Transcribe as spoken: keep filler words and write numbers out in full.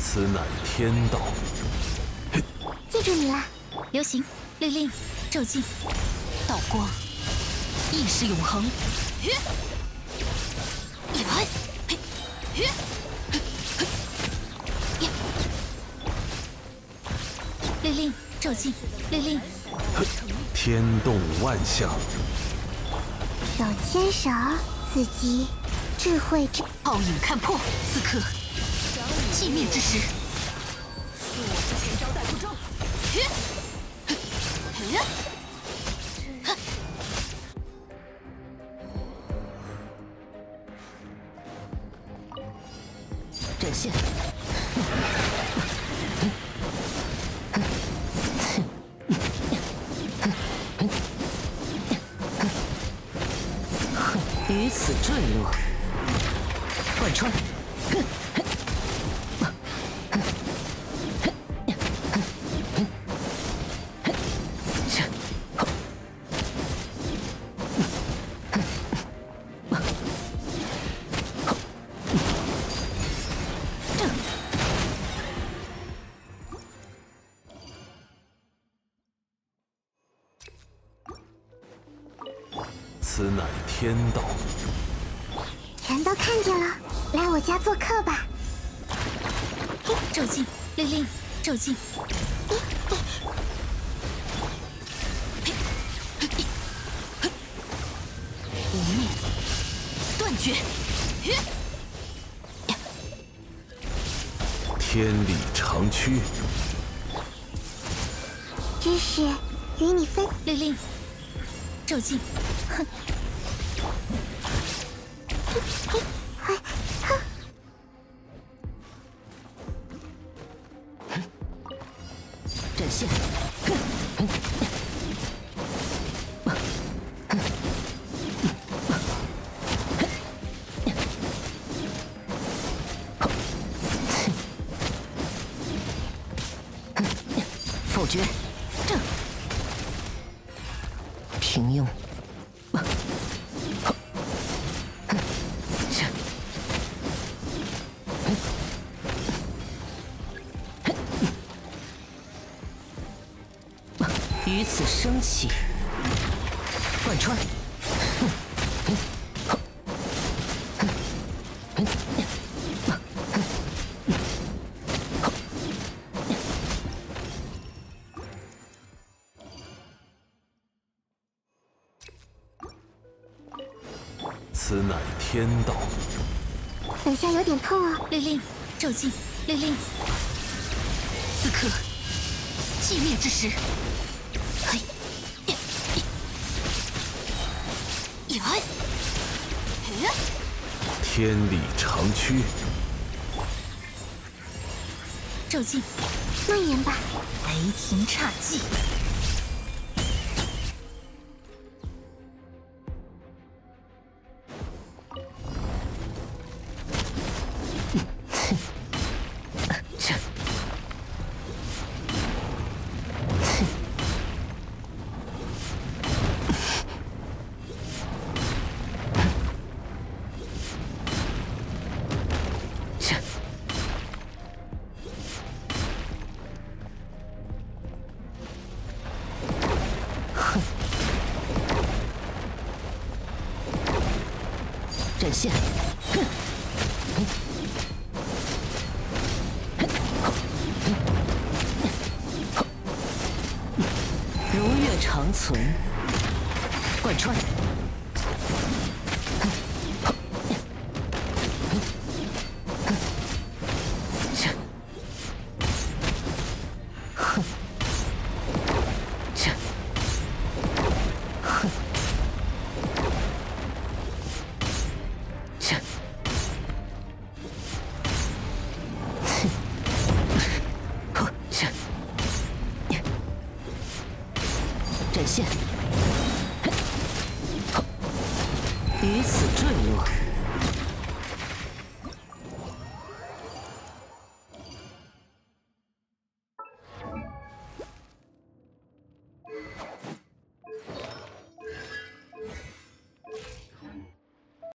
此乃天道。 记住你了。 流行，律令，骤进，道光，意识永恒。律令，骤进，律令。 天动万象。 手牵手，刺激，智慧之皓影看破，此刻寂灭之时。 恕我之前交代不周。 展现。于此坠落，贯穿。 此乃天道。 全都看见了，来我家做客吧。 骤进，律令，骤进。无灭，断绝。 天理长驱。 知识与你分。 律令，骤进。哼。展现。否决。正。平庸。于此升起，贯穿。 此乃天道。 等下有点痛哦。 律令，骤进，律令。此刻寂灭之时。嘿， 天理长驱。 骤进， 蔓延吧。 雷霆刹技。展现。如月长存，贯穿。展现。于此坠落。